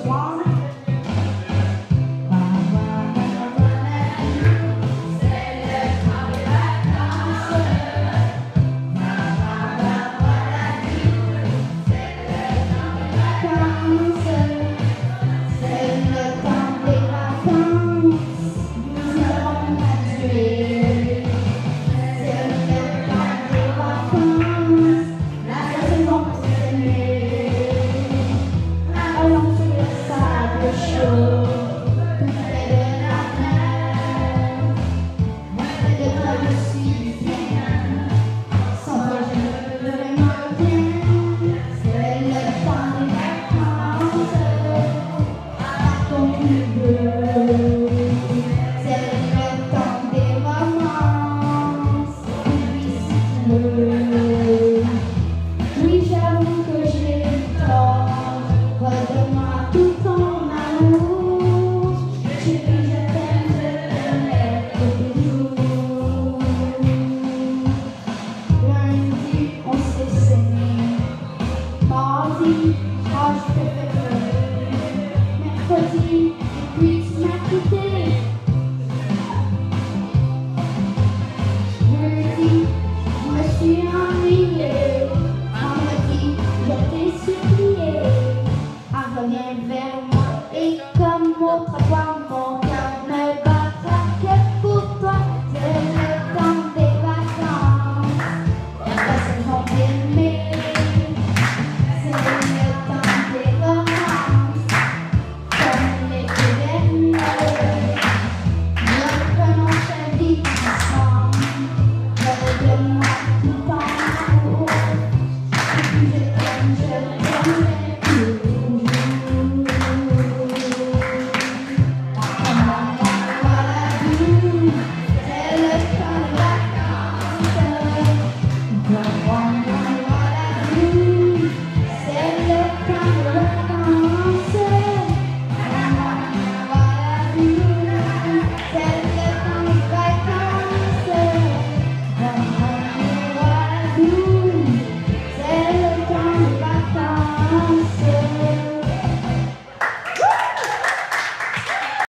soir. Oui, j'avoue que j'ai tort. Redonne-moi tout ton amour. Chérie, je t'aime tous les jours. Lundi, on s'est saigné. Mardi, je te fais pleurer. Mercredi, et puis tu m'as quitté. Jeudi, je me suis ennuyée. Vendredi, je t'ai supplié. Reviens vers moi et comme autrefois.